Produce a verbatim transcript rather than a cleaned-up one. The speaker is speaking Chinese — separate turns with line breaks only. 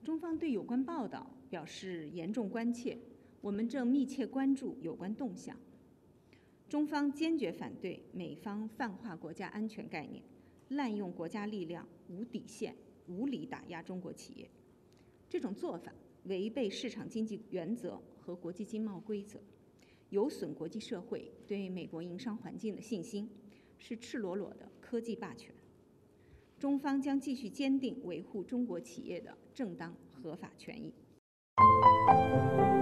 中方对有关报道表示严重关切，我们正密切关注有关动向。中方坚决反对美方泛化国家安全概念，滥用国家力量，无底线、无理打压中国企业。这种做法违背市场经济原则和国际经贸规则，有损国际社会对美国营商环境的信心，是赤裸裸的科技霸权。中方将继续坚定维护中国企业的正当合法权益。